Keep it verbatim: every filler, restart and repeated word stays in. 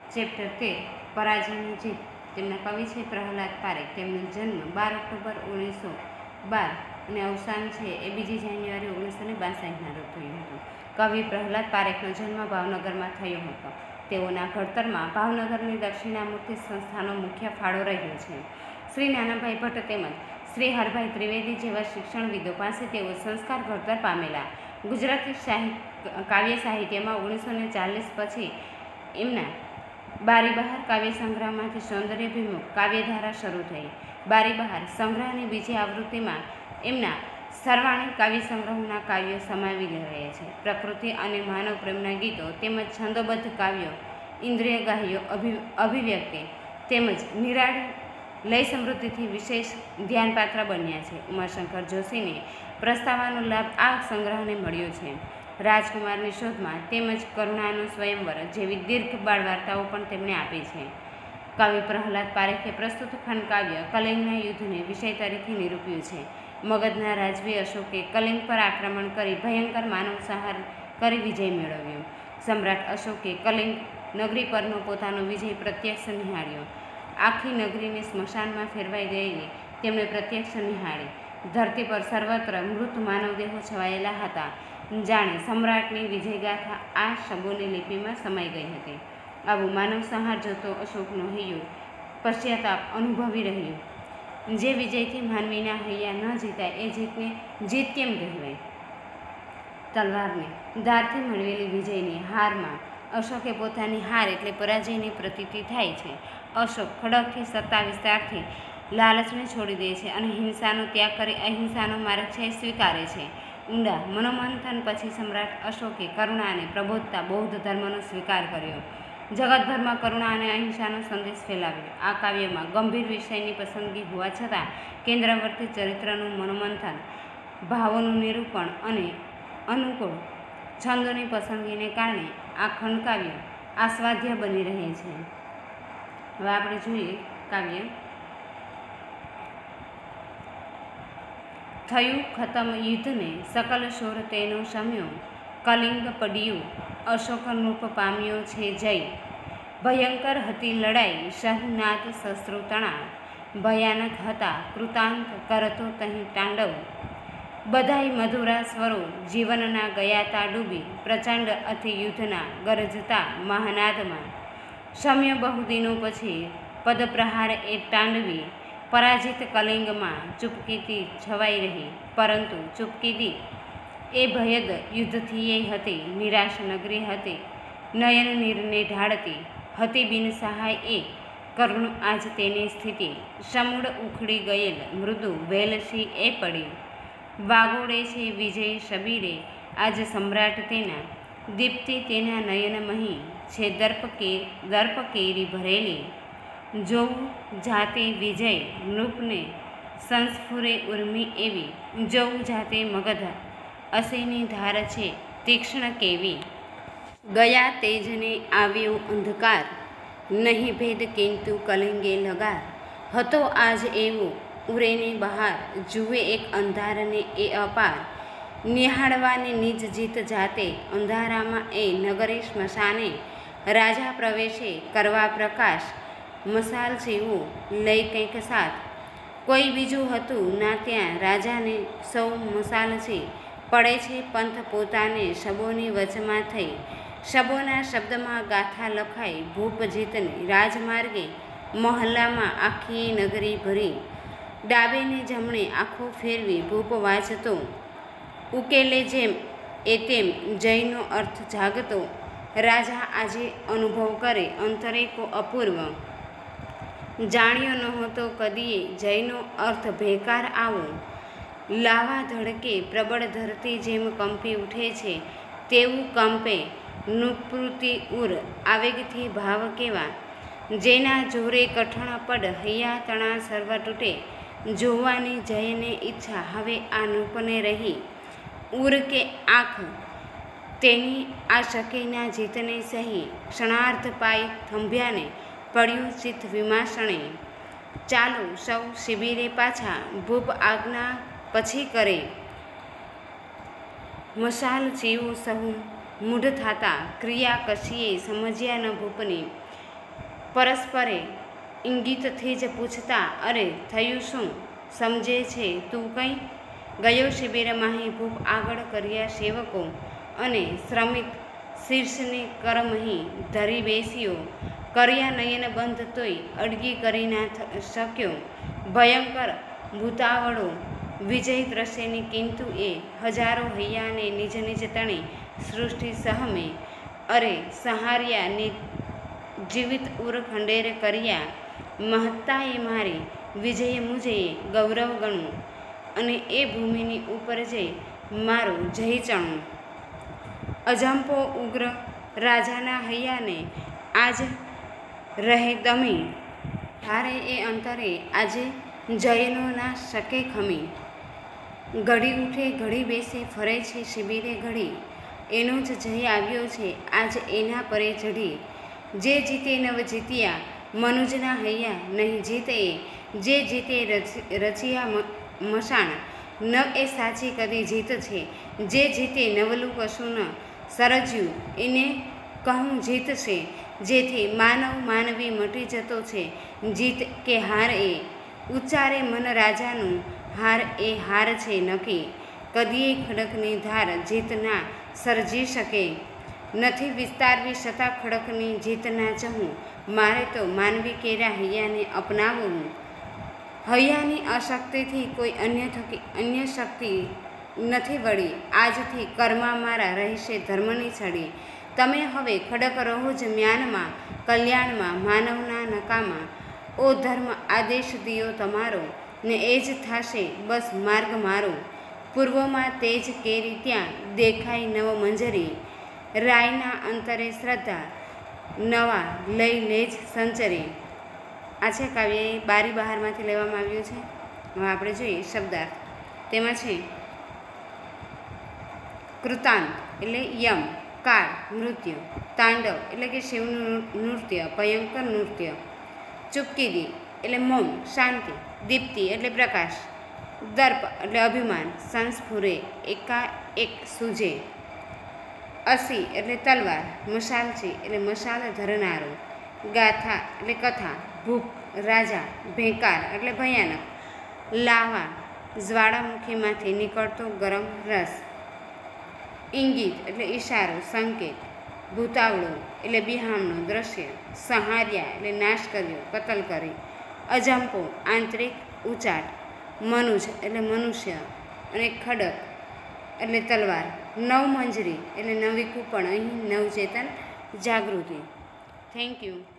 Chapter તેર પરાજયની જીત. તેમના કવિ છે પ્રહલાદ પારેખ. તેમનો જન્મ બાર ઓક્ટોબર ઓગણીસો બાર અને અવસાન છે એ બીજી જાન્યુઆરી ઓગણીસો ને બાસઠના રોજ થયું હતું. કવિ પ્રહલાદ પારેખનો જન્મ ભાવનગરમાં થયો હતો. તેઓના ઘડતરમાં ભાવનગરની દક્ષિણામૂર્તિ સંસ્થાનો મુખ્ય ફાળો રહ્યો છે. શ્રી નાનાભાઈ ભટ્ટ તેમજ શ્રી હરભાઈ ત્રિવેદી જેવા શિક્ષણવિદો પાસે તેઓ સંસ્કાર ઘડતર પામેલા. ગુજરાતી સાહિત્ય કાવ્ય સાહિત્યમાં ઓગણીસો ને ચાલીસ પછી એમના બારી બહાર કાવ્ય સંગ્રહમાંથી સૌંદર્યાભિમુખ કાવ્યધારા શરૂ થઈ. બારી બહાર સંગ્રહની બીજી આવૃત્તિમાં એમના સર્વાણી કાવ્ય સંગ્રહોના કાવ્યો સમાવી રહ્યા છે. પ્રકૃતિ અને માનવ પ્રેમના ગીતો તેમજ છંદોબદ્ધ કાવ્યો, ઇન્દ્રિય ગાહ્યો અભિ અભિવ્યક્તિ તેમજ નિરાળી લય સમૃદ્ધિથી વિશેષ ધ્યાનપાત્ર બન્યા છે. ઉમાશંકર જોશીને પ્રસ્તાવવાનો લાભ આ સંગ્રહને મળ્યો છે. રાજકુમારની શોધમાં તેમજ કરુણાનો સ્વયંવર જેવી દીર્ઘ બાળ વાર્તાઓ પણ તેમણે આપી છે. કવિ પ્રહલાદ પારેખે પ્રસ્તુત ખંડકાવ્ય કલિંગના યુદ્ધને વિષય તરીકે નિરૂપ્યું છે. મગધના રાજવી અશોકે કલિંગ પર આક્રમણ કરી ભયંકર માનવ સંહાર કરી વિજય મેળવ્યો. સમ્રાટ અશોકે કલિંગ નગરી પરનો પોતાનો વિજય પ્રત્યક્ષ નિહાળ્યો. આખી નગરીને સ્મશાનમાં ફેરવાઈ ગયેલી તેમણે પ્રત્યક્ષ નિહાળી. ધરતી પર સર્વત્ર મૃત માનવદેહો છવાયેલા હતા. જાણે સમ્રાટની વિજયગાથા આ શબોની લિપિમાં સમાઈ ગઈ હતી. આવું માનવ સંહાર જોતો અશોકનો હૈયો પશ્ચાતાપ અનુભવી રહ્યો. જે વિજયથી માનવીના હૈયા ન જીતાય એ જીતને જીત કેમ કહેવાય? તલવારને ધારથી મળવેલી વિજયની હારમાં અશોકે પોતાની હાર એટલે પરાજયની પ્રતીતિ થાય છે. અશોક ખડગથી સત્તા વિસ્તારથી લાલચને છોડી દે છે અને હિંસાનો ત્યાગ કરી અહિંસાનો માર્ગ છે સ્વીકારે છે. ઊંડા મનોમંથન પછી સમ્રાટ અશોકે કરુણા અને પ્રબોધતા બૌદ્ધ ધર્મનો સ્વીકાર કર્યો. જગતભરમાં કરુણા અને અહિંસાનો સંદેશ ફેલાવ્યો. આ કાવ્યમાં ગંભીર વિષયની પસંદગી હોવા છતાં કેન્દ્રવર્તી ચરિત્રનું મનોમંથન, ભાવોનું નિરૂપણ અને અનુકૂળ છંદોની પસંદગીને કારણે આ ખંડકાવ્ય આસ્વાદ્ય બની રહે છે. હવે આપણે જોઈએ કાવ્ય. થયું ખતમ યુદ્ધને સકલ શોર તેનો શમ્યો, કલિંગ પડ્યું અશોક નૃપ પામ્યો છે જય. ભયંકર હતી લડાઈ સહુ નાદ શસ્ત્રો તણા, ભયાનક હતા કૃતાંત કરતો તહીં તાંડવ. બધાય મધુરા સ્વરો જીવનના ગયાતા ડૂબી, પ્રચંડ અતિ યુદ્ધના ગરજતા મહાનાદમાં. શમ્ય બહુદિનો પછી પદપ્રહાર એ તાંડવી, પરાજિત કલિંગમાં ચૂપકીથી છવાઈ રહી. પરંતુ ચૂપકીદી એ ભયદ યુદ્ધથી એ હતી, નિરાશ નગરી હતી નયન નીરને ઢાળતી, હતી બિન સહાય એ કરુણ આજ તેની સ્થિતિ. સમૂળ ઉખડી ગયેલ મૃદુ વેલસી એ પડી, વાગોડે છે વિજય શબીરે આજ સમ્રાટ તેના. દીપ્તિ તેના નયનમહી છે દર્પ કે દર્પ કેરી ભરેલી, જોવું જાતે વિજય નૃપને સંસ્ફુરે ઉર્મી એવી. જોવું જાતે મગધ અસીની ધાર છે તીક્ષ્ણ કેવી. ગયા તેજને આવ્યો અંધકાર, નહીં ભેદ કિંતુ કલિંગે લગાર. હતો આજ એવો ઉરેને બહાર, જુએ એક અંધારને એ અપાર. નિહાળવાની નિજ જીત જાતે અંધારામાં એ નગરી સ્મશાને. રાજા પ્રવેશે કરવા પ્રકાશ, મસાલ જેવો લઈ કંઈક સાથ. કોઈ બીજું હતું ના ત્યાં રાજાને સૌ મસાલ છે. પડે છે પંથ પોતાને શબોની વચમાં થઈ, શબોના શબ્દમાં ગાથા લખાઈ ભૂપ જીતની. રાજમાર્ગે મહોલ્લામાં આખી નગરી ભરી, ડાબે ને જમણે આંખો ફેરવી ભૂપ વાંચતો. ઉકેલે જેમ એ તેમ જયનો અર્થ જાગતો, રાજા આજે અનુભવ કરે અંતરે કો અપૂર્વ. જાણ્યો નહોતો કદીએ જયનો અર્થ ભેકાર આવો. લાવા ધડકે પ્રબળ ધરતી જેમ કંપી ઉઠે છે, તેવું કંપે નૃપૃતિ ઉર આવેગથી ભાવ કેવા. જેના જોરે કઠણ પડ હૈયા તણા સર્વ તૂટે, જોવાની જયને ઈચ્છા હવે આ નૃપને રહી. ઉર કે આંખ તેની આ શકે ના જીતને સહી, ક્ષણાર્થ પાય થંભ્યાને પડ્યું ચિત્ત વિમાસણે. ચાલો સૌ શિબિરે પાછા ભૂપ આજ્ઞા પછી કરે, મશાલ જેવો સહુ મૂઢ થાતા. ક્રિયા કશીએ સમજ્યા ન ભૂપની, પરસ્પરે ઇંગિતથી જ પૂછતા, અરે થયું શું, સમજે છે તું કંઈ? ગયો શિબિરમાંહી ભૂપ આગળ કર્યા સેવકો, અને શ્રમિક શીર્ષને કરમહી ધરી બેસ્યો. કર્યા નયન બંધ તોય અડગી કરી ના શક્યો. ભયંકર ભૂતાવળો વિજય દ્રશ્યની, કિંતુ એ હજારો હૈયાને નિજ નિજ તણે સૃષ્ટિ સહમે. અરે સહાર્યા ને જીવિત ઉર ખંડેર કર્યા. મહત્તાએ મારી વિજય મુજે ગૌરવ ગણું, અને એ ભૂમિની ઉપર જઈ મારું જય ચણું. અજંપો ઉગ્ર રાજાના હૈયાને આજ રહે દમી. તારે એ અંતરે આજે જયનો ના શકે ખમી. ઘડી ઉઠે ઘડી બેસે ફરે છે શિબિરે ઘડી. એનો જ જય આવ્યો છે આજ એના પરે ચઢી. જે જીતે નવ જીત્યા મનુજના હૈયા, નહીં જીતે જે જીતે રચિયા મશાણ. ન એ સાચી કદી જીત છે, જે જીતે નવલું કશું ન સરજ્યું એને કહું જીત છે. જેથી માનવ માનવી મટી જતો છે, જીત કે હાર એ ઉચ્ચારે મન રાજાનું. હાર એ હાર છે નક્કી, કદીએ ખડકની ધાર જીત ના સર્જી શકે. નથી વિસ્તારવી છતાં ખડકની જીત ના ચહું. મારે તો માનવી કેરા હૈયાને અપનાવવું. હૈયાની અશક્તિથી કોઈ અન્ય થકી અન્ય શક્તિ નથી વળી. આજથી કર્મા મારા રહેશે ધર્મની છડી. તમે હવે ખડક રહો જ મ્યાનમાં, કલ્યાણમાં માનવના નકામાં. ઓ ધર્મ આદેશ દિયો તમારો, ને એ જ થાશે બસ માર્ગ મારો. પૂર્વમાં તેજ કેરી ત્યાં દેખાય નવ મંજરી. રાયના અંતરે શ્રદ્ધા નવા લઈ લેજ સંચરી. આ છે કાવ્ય એ બારી બહારમાંથી લેવામાં આવ્યું છે. હવે આપણે જોઈએ શબ્દાર્થ. તેમાં છે કૃતાંત એટલે યમ, કાળ મૃત્યુ, તાંડવ એટલે કે શિવનું નૃત્ય, ભયંકર નૃત્ય, ચૂપકીદી એટલે મૌન શાંતિ, દીપ્તિ એટલે પ્રકાશ, દર્પ એટલે અભિમાન સંસ્ફુરે એકા એક સૂજે, અસી એટલે તલવાર, મશાલચી એટલે મશાલ ધરનારો, ગાથા એટલે કથા, ભૂપ રાજા, ભેંકાર એટલે ભયાનક, લાવા જ્વાળામુખીમાંથી નીકળતો ગરમ રસ, ઇંગિત એટલે ઈશારો સંકેત, ભૂતાવળો એટલે બિહામણું દ્રશ્ય, સહાર્યા એટલે નાશ કર્યો કતલ કરી, અજંપો આંતરિક ઉચાટ, મનુજ એટલે મનુષ્ય, અને ખડક એટલે તલવાર, નવમંજરી એટલે નવી કૂપણ, અહીં નવચેતન જાગૃતિ. Thank you.